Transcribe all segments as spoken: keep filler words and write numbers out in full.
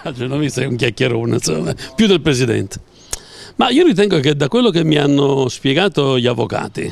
Genovese è un chiacchierone, insomma, più del Presidente. Ma io ritengo che da quello che mi hanno spiegato gli avvocati,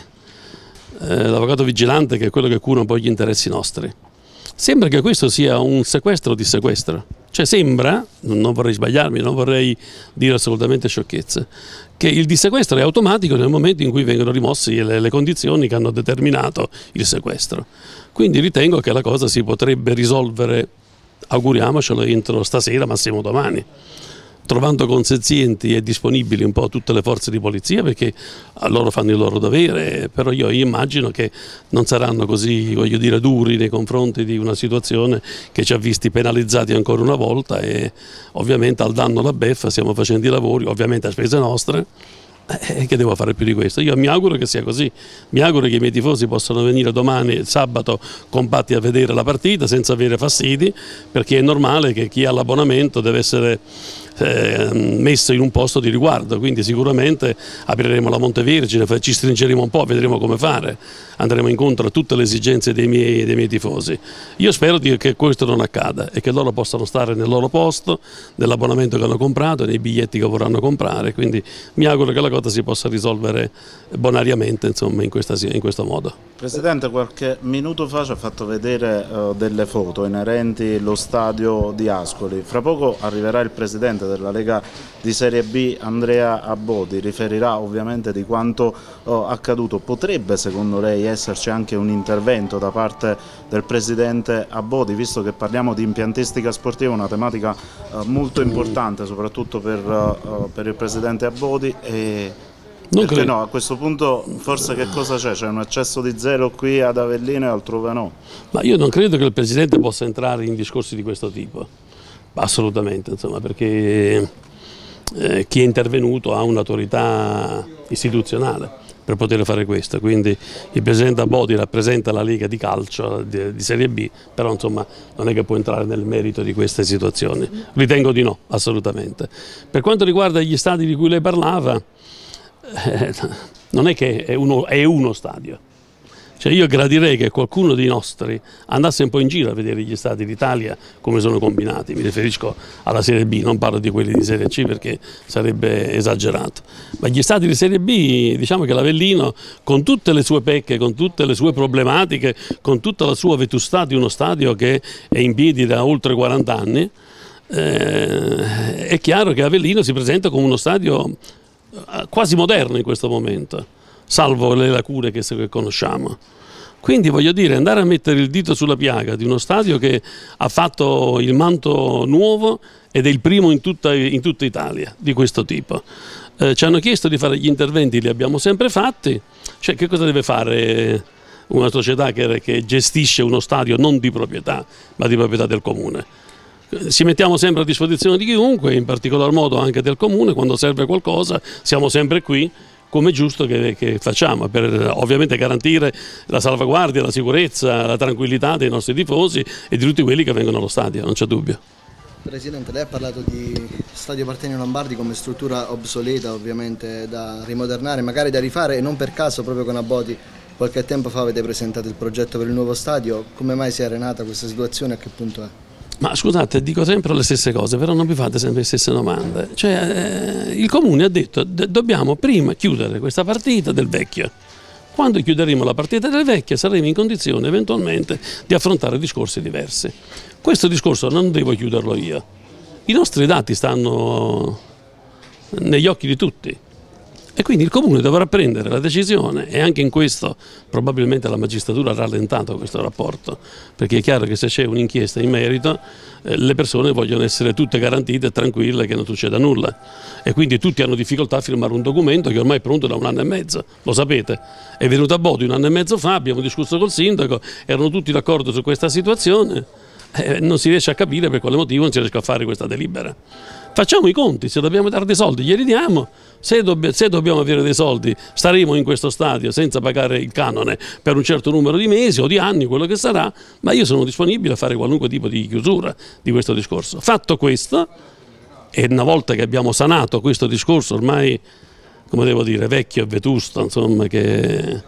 eh, l'avvocato vigilante, che è quello che cura un po' gli interessi nostri, sembra che questo sia un sequestro di sequestro. Cioè sembra, non vorrei sbagliarmi, non vorrei dire assolutamente sciocchezze, che il dissequestro è automatico nel momento in cui vengono rimosse le, le condizioni che hanno determinato il sequestro. Quindi ritengo che la cosa si potrebbe risolvere, auguriamocelo, entro stasera, massimo domani, trovando consenzienti e disponibili un po' tutte le forze di polizia, perché loro fanno il loro dovere, però io immagino che non saranno così, voglio dire, duri nei confronti di una situazione che ci ha visti penalizzati ancora una volta, e ovviamente al danno la beffa stiamo facendo i lavori, ovviamente a spese nostre. Eh, che devo fare più di questo? Io mi auguro che sia così, mi auguro che i miei tifosi possano venire domani, sabato, compatti a vedere la partita senza avere fastidi, perché è normale che chi ha l'abbonamento deve essere eh, messo in un posto di riguardo, quindi sicuramente apriremo la Montevergine, ci stringeremo un po', vedremo come fare, andremo incontro a tutte le esigenze dei miei, dei miei tifosi. Io spero di, che questo non accada e che loro possano stare nel loro posto, nell'abbonamento che hanno comprato, nei biglietti che vorranno comprare, quindi mi auguro che la cosa si possa risolvere bonariamente, insomma, in, questa, in questo modo. Presidente, qualche minuto fa ci ha fatto vedere uh, delle foto inerenti allo stadio di Ascoli. Fra poco arriverà il Presidente della Lega di Serie B, Andrea Abbodi, riferirà ovviamente di quanto uh, accaduto. Potrebbe secondo lei esserci anche un intervento da parte del Presidente Abbodi, visto che parliamo di impiantistica sportiva, una tematica uh, molto importante soprattutto per, uh, per il Presidente Abbodi? E Non perché credo. no, a questo punto forse che cosa c'è? C'è un eccesso di zelo qui ad Avellino e altrove no? Ma io non credo che il Presidente possa entrare in discorsi di questo tipo, assolutamente, insomma, perché eh, chi è intervenuto ha un'autorità istituzionale per poter fare questo, quindi il Presidente Abbodi rappresenta la Lega di calcio di, di Serie B, però insomma non è che può entrare nel merito di queste situazioni, ritengo di no, assolutamente. Per quanto riguarda gli stadi di cui lei parlava, Eh, non è che è uno, è uno stadio, cioè io gradirei che qualcuno dei nostri andasse un po' in giro a vedere gli stadi d'Italia come sono combinati, mi riferisco alla Serie B, non parlo di quelli di Serie C perché sarebbe esagerato, ma gli stadi di Serie B, diciamo che l'Avellino, con tutte le sue pecche, con tutte le sue problematiche, con tutta la sua vetustà di uno stadio che è in piedi da oltre quaranta anni, eh, è chiaro che Avellino si presenta come uno stadio quasi moderno in questo momento, salvo le lacune che, che conosciamo. Quindi voglio dire, andare a mettere il dito sulla piaga di uno stadio che ha fatto il manto nuovo ed è il primo in tutta, in tutta Italia di questo tipo. Eh, ci hanno chiesto di fare gli interventi, li abbiamo sempre fatti. Cioè, che cosa deve fare una società che, che gestisce uno stadio non di proprietà, ma di proprietà del comune? Ci mettiamo sempre a disposizione di chiunque, in particolar modo anche del comune, quando serve qualcosa siamo sempre qui, come è giusto che, che facciamo, per ovviamente garantire la salvaguardia, la sicurezza, la tranquillità dei nostri tifosi e di tutti quelli che vengono allo stadio, non c'è dubbio. Presidente, lei ha parlato di Stadio Partenio Lombardi come struttura obsoleta, ovviamente da rimodernare, magari da rifare, e non per caso proprio con Abbodi qualche tempo fa avete presentato il progetto per il nuovo stadio. Come mai si è arenata questa situazione e a che punto è? Ma scusate, dico sempre le stesse cose, però non vi fate sempre le stesse domande. Cioè, eh, il comune ha detto che dobbiamo prima chiudere questa partita del vecchio. Quando chiuderemo la partita del vecchio saremo in condizione eventualmente di affrontare discorsi diversi. Questo discorso non devo chiuderlo io. I nostri dati stanno negli occhi di tutti. E quindi il comune dovrà prendere la decisione, e anche in questo probabilmente la magistratura ha rallentato questo rapporto, perché è chiaro che se c'è un'inchiesta in merito eh, le persone vogliono essere tutte garantite e tranquille che non succeda nulla, e quindi tutti hanno difficoltà a firmare un documento che ormai è pronto da un anno e mezzo, lo sapete, è venuto a Bodi un anno e mezzo fa, abbiamo discusso col sindaco, erano tutti d'accordo su questa situazione, eh, non si riesce a capire per quale motivo non si riesce a fare questa delibera. Facciamo i conti, se dobbiamo dare dei soldi glieli diamo, se, dobb se dobbiamo avere dei soldi staremo in questo stadio senza pagare il canone per un certo numero di mesi o di anni, quello che sarà, ma io sono disponibile a fare qualunque tipo di chiusura di questo discorso. Fatto questo, e una volta che abbiamo sanato questo discorso ormai, come devo dire, vecchio e vetusto, insomma, che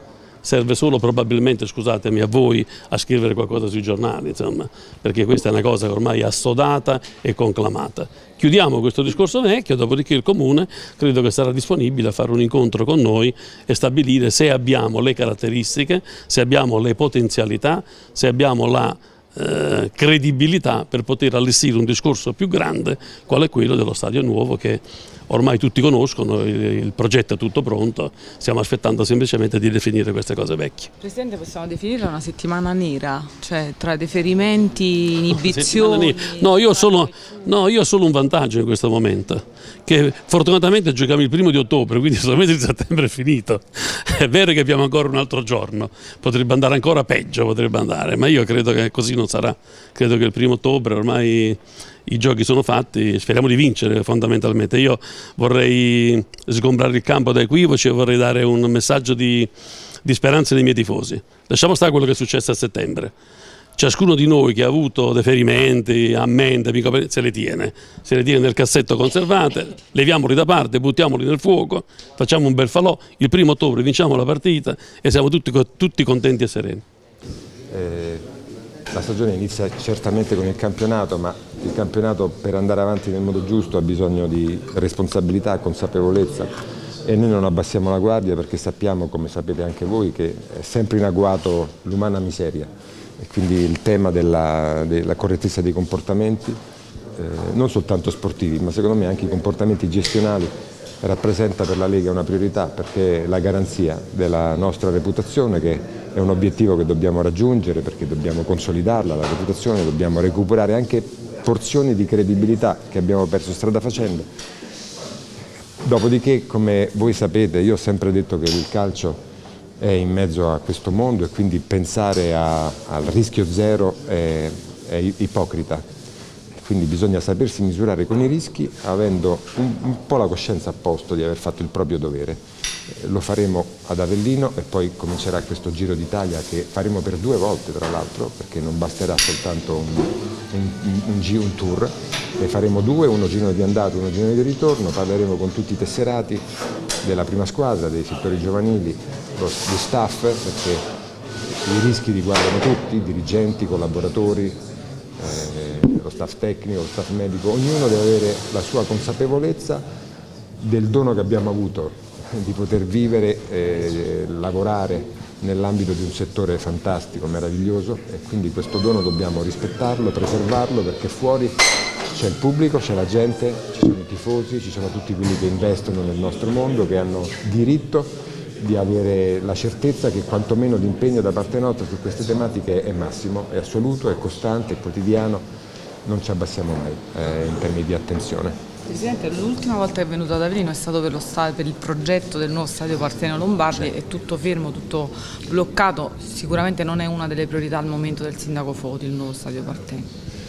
serve solo probabilmente, scusatemi, a voi a scrivere qualcosa sui giornali, insomma, perché questa è una cosa che ormai è assodata e conclamata. Chiudiamo questo discorso vecchio, dopodiché il Comune credo che sarà disponibile a fare un incontro con noi e stabilire se abbiamo le caratteristiche, se abbiamo le potenzialità, se abbiamo la eh, credibilità per poter allestire un discorso più grande quale quello dello stadio nuovo, che ormai tutti conoscono, il, il progetto è tutto pronto, stiamo aspettando semplicemente di definire queste cose vecchie. Presidente, possiamo definirla una settimana nera, cioè tra deferimenti, inibizioni? No, io ho solo, no, io ho solo un vantaggio in questo momento, che fortunatamente giochiamo il primo di ottobre, quindi il mese di settembre è finito. È vero che abbiamo ancora un altro giorno, potrebbe andare ancora peggio, potrebbe andare, ma io credo che così non sarà. Credo che il primo ottobre ormai i giochi sono fatti, speriamo di vincere fondamentalmente. Io vorrei sgombrare il campo da equivoci e vorrei dare un messaggio di, di speranza ai miei tifosi. Lasciamo stare quello che è successo a settembre. Ciascuno di noi che ha avuto deferimenti, ammende, se le tiene, se le tiene nel cassetto conservate, leviamoli da parte, buttiamoli nel fuoco, facciamo un bel falò, il primo ottobre vinciamo la partita e siamo tutti, tutti contenti e sereni. Eh... La stagione inizia certamente con il campionato, ma il campionato per andare avanti nel modo giusto ha bisogno di responsabilità, consapevolezza, e noi non abbassiamo la guardia perché sappiamo, come sapete anche voi, che è sempre in agguato l'umana miseria, e quindi il tema della, della correttezza dei comportamenti, eh, non soltanto sportivi, ma secondo me anche i comportamenti gestionali, rappresenta per la Lega una priorità, perché è la garanzia della nostra reputazione, che è un obiettivo che dobbiamo raggiungere, perché dobbiamo consolidarla, la reputazione, dobbiamo recuperare anche porzioni di credibilità che abbiamo perso strada facendo. Dopodiché, come voi sapete, io ho sempre detto che il calcio è in mezzo a questo mondo e quindi pensare a, al rischio zero è, è ipocrita. Quindi bisogna sapersi misurare con i rischi, avendo un, un po' la coscienza a posto di aver fatto il proprio dovere. Eh, lo faremo ad Avellino e poi comincerà questo Giro d'Italia che faremo per due volte, tra l'altro, perché non basterà soltanto un, un, un, un, un tour, ne faremo due, uno giro di andata e uno giro di ritorno, parleremo con tutti i tesserati della prima squadra, dei settori giovanili, lo, di staff, perché i rischi riguardano tutti, dirigenti, collaboratori, eh, lo staff tecnico, lo staff medico, ognuno deve avere la sua consapevolezza del dono che abbiamo avuto di poter vivere e lavorare nell'ambito di un settore fantastico, meraviglioso, e quindi questo dono dobbiamo rispettarlo, preservarlo, perché fuori c'è il pubblico, c'è la gente, ci sono i tifosi, ci sono tutti quelli che investono nel nostro mondo, che hanno diritto di avere la certezza che quantomeno l'impegno da parte nostra su queste tematiche è massimo, è assoluto, è costante, è quotidiano, non ci abbassiamo mai eh, in termini di attenzione. Presidente, l'ultima volta che è venuto ad Avellino è stato per, lo stadio, per il progetto del nuovo stadio Partenio Lombardi, è tutto fermo, tutto bloccato, sicuramente non è una delle priorità al momento del sindaco Foti, il nuovo stadio Partenio.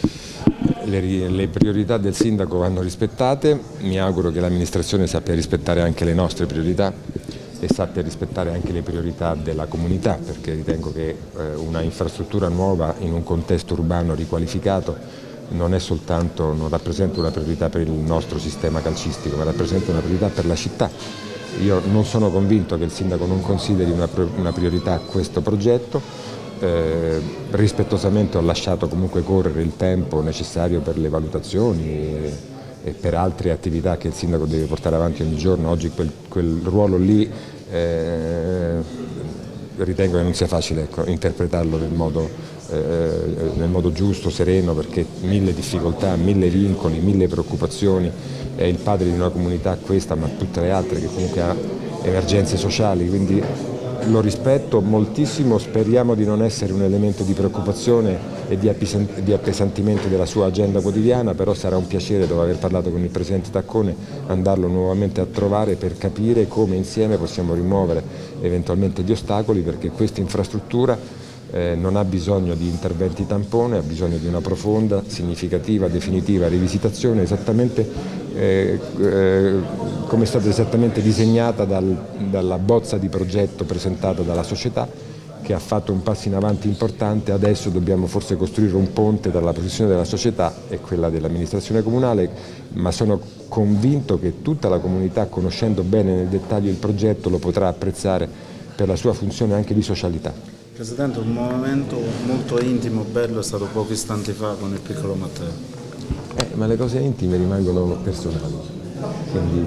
Le, le priorità del sindaco vanno rispettate, mi auguro che l'amministrazione sappia rispettare anche le nostre priorità e sappia rispettare anche le priorità della comunità, perché ritengo che eh, una infrastruttura nuova in un contesto urbano riqualificato non è soltanto, non rappresenta una priorità per il nostro sistema calcistico, ma rappresenta una priorità per la città. Io non sono convinto che il sindaco non consideri una, una priorità questo progetto, eh, rispettosamente ho lasciato comunque correre il tempo necessario per le valutazioni e, e per altre attività che il sindaco deve portare avanti ogni giorno. Oggi quel, quel ruolo lì eh, ritengo che non sia facile, ecco, interpretarlo nel modo, eh, nel modo giusto, sereno, perché mille difficoltà, mille vincoli, mille preoccupazioni, è il padre di una comunità questa, ma tutte le altre che comunque ha emergenze sociali, quindi lo rispetto moltissimo, speriamo di non essere un elemento di preoccupazione e di appesantimento della sua agenda quotidiana, però sarà un piacere, dopo aver parlato con il Presidente Taccone, andarlo nuovamente a trovare per capire come insieme possiamo rimuovere eventualmente gli ostacoli, perché questa infrastruttura eh, non ha bisogno di interventi tampone, ha bisogno di una profonda, significativa, definitiva rivisitazione, esattamente eh, eh, come è stata esattamente disegnata dal, dalla bozza di progetto presentata dalla società, che ha fatto un passo in avanti importante. Adesso dobbiamo forse costruire un ponte tra la posizione della società e quella dell'amministrazione comunale, ma sono convinto che tutta la comunità, conoscendo bene nel dettaglio il progetto, lo potrà apprezzare per la sua funzione anche di socialità. Presidente, un momento molto intimo, bello, è stato pochi istanti fa con il piccolo Matteo. Eh, ma le cose intime rimangono personali, quindi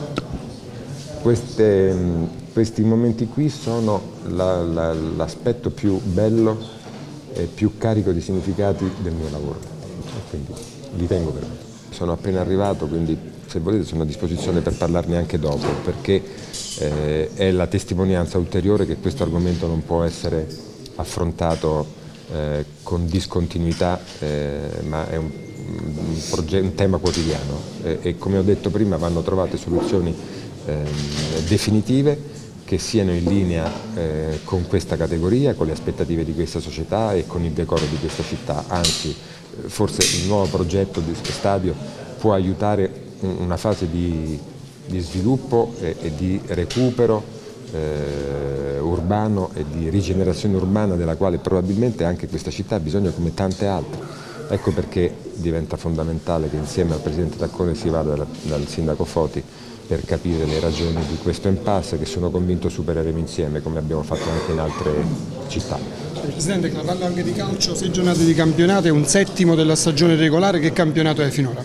queste, questi momenti qui sono la, la, l'aspetto più bello e più carico di significati del mio lavoro, e quindi li tengo per me. Sono appena arrivato, quindi se volete sono a disposizione per parlarne anche dopo, perché eh, è la testimonianza ulteriore che questo argomento non può essere affrontato eh, con discontinuità, eh, ma è un, un, un tema quotidiano e, e come ho detto prima vanno trovate soluzioni eh, definitive che siano in linea eh, con questa categoria, con le aspettative di questa società e con il decoro di questa città. Anzi, forse il nuovo progetto di stadio può aiutare una fase di, di sviluppo e, e di recupero eh, urbano e di rigenerazione urbana della quale probabilmente anche questa città ha bisogno come tante altre. Ecco perché diventa fondamentale che insieme al Presidente Taccone si vada dal, dal Sindaco Foti per capire le ragioni di questo impasse che sono convinto supereremo insieme, come abbiamo fatto anche in altre città. Presidente, parlando anche di calcio, sei giornate di campionato e un settimo della stagione regolare, che campionato è finora?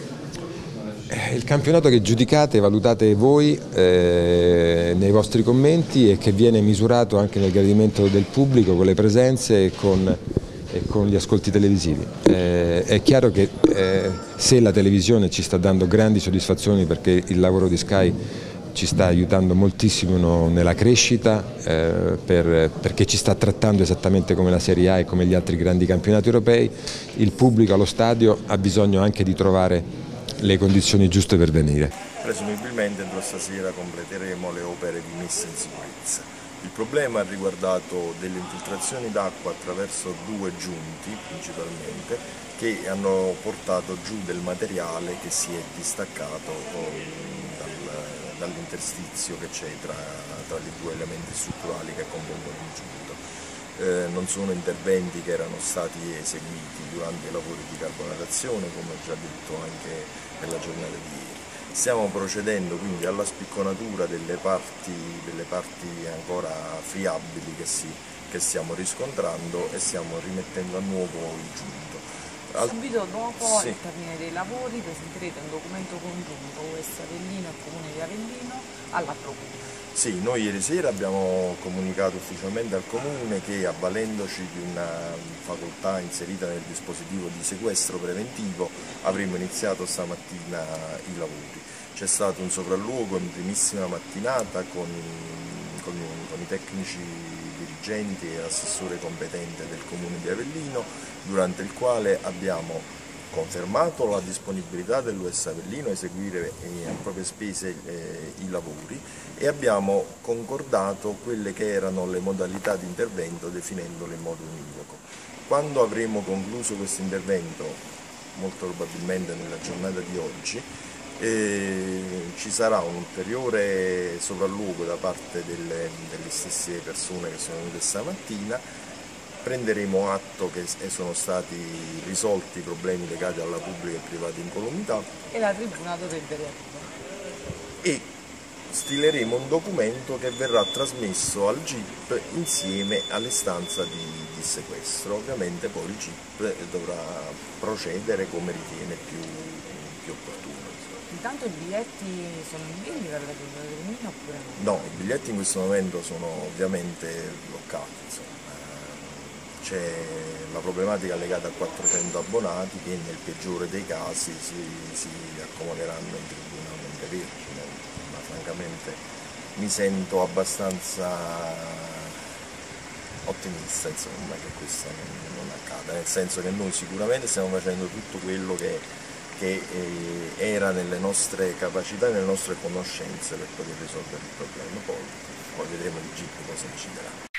Il campionato che giudicate e valutate voi eh, nei vostri commenti e che viene misurato anche nel gradimento del pubblico con le presenze e con, e con gli ascolti televisivi. Eh, è chiaro che eh, se la televisione ci sta dando grandi soddisfazioni perché il lavoro di Sky ci sta aiutando moltissimo nella crescita, eh, per, perché ci sta trattando esattamente come la Serie A e come gli altri grandi campionati europei, il pubblico allo stadio ha bisogno anche di trovare le condizioni giuste per venire. Presumibilmente entro stasera completeremo le opere di messa in sicurezza. Il problema ha riguardato delle infiltrazioni d'acqua attraverso due giunti principalmente che hanno portato giù del materiale che si è distaccato dal, dall'interstizio che c'è tra, tra i due elementi strutturali che compongono il giunto. Eh, non sono interventi che erano stati eseguiti durante i lavori di carbonatazione, come ho già detto anche nella giornata di ieri. Stiamo procedendo quindi alla spicconatura delle parti, delle parti ancora friabili che, si, che stiamo riscontrando e stiamo rimettendo a nuovo il giunto. Al... Subito dopo sì. il termine dei lavori presenterete un documento congiunto U S Avellino e Comune di Avellino alla Procura. Sì, noi ieri sera abbiamo comunicato ufficialmente al Comune che, avvalendoci di una facoltà inserita nel dispositivo di sequestro preventivo, avremmo iniziato stamattina i lavori. C'è stato un sopralluogo in primissima mattinata con, con, con i tecnici dirigenti e assessore competente del Comune di Avellino, durante il quale abbiamo confermato la disponibilità dell'U S Avellino a eseguire a proprie spese eh, i lavori e abbiamo concordato quelle che erano le modalità di intervento definendole in modo univoco. Quando avremo concluso questo intervento, molto probabilmente nella giornata di oggi, eh, ci sarà un ulteriore sopralluogo da parte delle, delle stesse persone che sono venute stamattina. Prenderemo atto che sono stati risolti i problemi legati alla pubblica e privata incolumità e la Tribuna dovrebbe reagire. E stileremo un documento che verrà trasmesso al G I P insieme all'istanza di, di sequestro. Ovviamente poi il G I P dovrà procedere come ritiene più, più opportuno. Intanto i biglietti sono in vendita per la Tribuna del Avellino oppure no? No, i biglietti in questo momento sono ovviamente bloccati. Insomma. C'è la problematica legata a quattrocento abbonati che nel peggiore dei casi si, si accomoderanno in tribuna a Montevergine, ma francamente mi sento abbastanza ottimista insomma, che questo non, non accada, nel senso che noi sicuramente stiamo facendo tutto quello che, che eh, era nelle nostre capacità e nelle nostre conoscenze per poter risolvere il problema, poi, poi vedremo il G I P cosa deciderà.